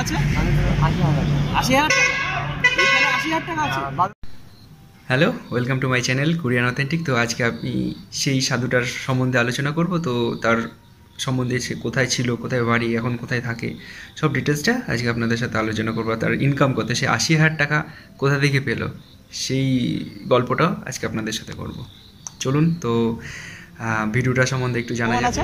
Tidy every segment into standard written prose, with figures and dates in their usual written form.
আছে? ৮০,০০০ টাকা। এখানে ৮০,০০০ টাকা আছে। Hello, welcome to my channel Korean authentic. তো আজকে আমি সেই সাধুটার সম্বন্ধে আলোচনা করব। তো তার সম্বন্ধে সে কোথায় ছিল, কোথায় বাড়ি, এখন কোথায় থাকে, সব ডিটেলসটা আজকে আপনাদের সাথে আলোচনা করবো। তার ইনকাম কত, সে ৮০,০০০ টাকা কোথা থেকে পেলো, সেই গল্পটাও আজকে আপনাদের সাথে করব। চলুন তো ভিডিওটা সম্বন্ধে একটু জানা যাক।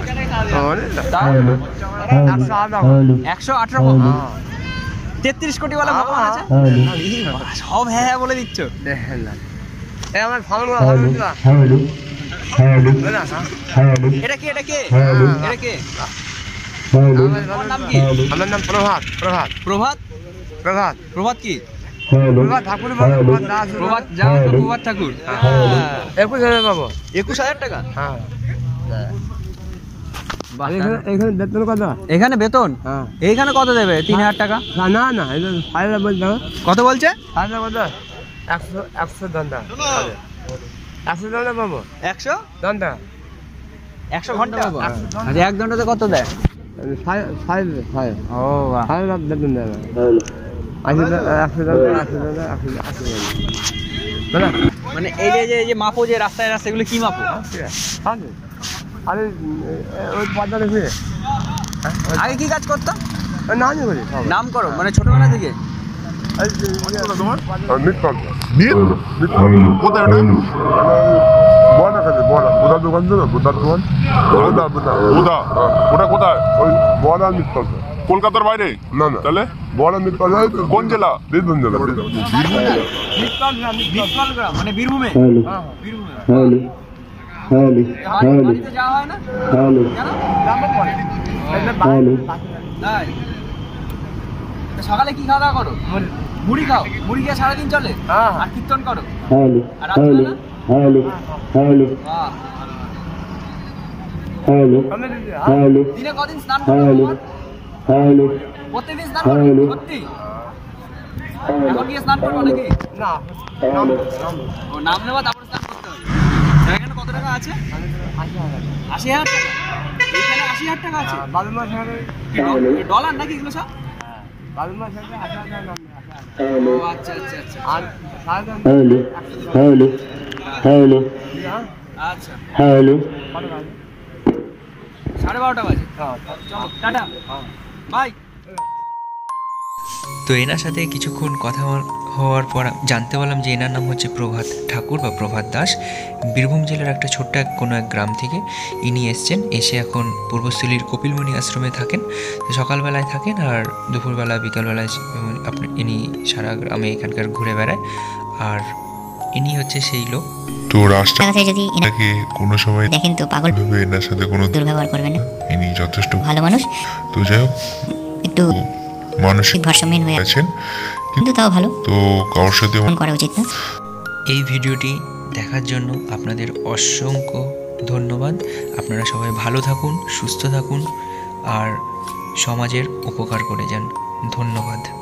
১১৮ কোটি বলে ভগবান আছে। সব হ্যাঁ হ্যাঁ বলে দিচ্ছ। এটা কে? এটা কে? এটা কে? আমার নাম কি? আমার নাম প্রভাত। প্রভাত প্রভাত। প্রভাত প্রভাত কি? প্রভাত ঠাকুর বলে প্রভাত দাস। প্রভাত যাও তো, প্রভাত ঠাকুর। ২১,০০০ পাবো। ২১,০০০ টাকা। হ্যাঁ, এখানে বেতন কত? এখানে বেতন হ্যাঁ। এইখানে কত দেবে? ৩,০০০ টাকা। না না, ফাইল বলতে কত বলছে? ফাইল কত? ১০০ ঘন্টা। ১০০ ঘন্টা পাবো। ১০০ ঘন্টা ১০০ ঘন্টা পাবো। আচ্ছা, ১ ঘন্টাতে কত দেয়? ফাইল ও বাহ। ফাইল বেতন দেবে। ১০০ মানে এই যে মাপো, যে রাস্তায় রাস্তাগুলো কি মাপো? আরে ওই পদ্মা দেখবে। আগে কি কাজ করতো? নামই করি নাম করো মানে ছোটবেলা থেকে? তোমার কোথায় ওটা? বোদা কাছে বোদা দোকান ছিল, বোদার দোকান। বোদা ওটা কোথায়? ওই বোদা মিটকল। কলকাতার বাইরে? না না, তাহলে বোদা মিটকল কোন জেলা? বীরভূম জেলা। মিটকলগ্রাম মানে বীরভূমে? বীরভূমে। বাড়িতে যাওয়া হয় না কেন? তাই? সকালে কি খাওয়া দাওয়া করো? মুড়ি খাও? মুড়ি খেয়ে সারাদিন চলে? আর কীর্তন করো? আর রাত্রিবেলা? বাহ। দিনে কদিন স্নান করো? প্রত্যেকদিন স্নান করো? সত্যি? এখন গিয়ে স্নান করবো নাকি? না, ও নাম নেবা তারপরে স্নান করতে হবে। এখানে কত টাকা আছে? ৮০,০০০ টাকা। এখানে ৮০,০০০ টাকা আছে। বালু মাছ ডলার নাকি এগুলো সব? বালু মাছ ৮০,০০০ নাম। ও আচ্ছা আচ্ছা আচ্ছা। আর আচ্ছা কত বাজে? 12:30 বাজে। চলো টাটা বাই। তো এনার সাথে কিছুক্ষণ কথা হওয়ার পর জানতে পারলাম যে এনার নাম হচ্ছে প্রভাত ঠাকুর বা প্রভাত দাস। বীরভূম জেলার একটা ছোট্ট কোনো এক গ্রাম থেকে ইনি এসে এখন পূর্বস্থলীর কপিলমণি আশ্রমে থাকেন। তো সকালবেলায় থাকেন আর দুপুরবেলা বিকালবেলায় ইনি সারা গ্রামে এখানকার ঘুরে বেড়ায়। আর ইনি হচ্ছে সেই লোক। তো রাস্তা যদি এনাকে কোনো সময় দেখেন তো পাগল ভেবে এনার সাথে কোনো দুর্ব্যবহার করবেন না। ইনি যথেষ্ট ভালো মানুষ, তো যাই হোক একটু মানসিক ভারসাম্যহীন হয়ে আছেন, কিন্তু তাও ভালো। তো কারোর সাথে ফোন করা উচিত না। এই ভিডিওটি দেখার জন্য আপনাদের অসংখ্য ধন্যবাদ। আপনারা সবাই ভালো থাকুন, সুস্থ থাকুন আর সমাজের উপকার করে যান। ধন্যবাদ।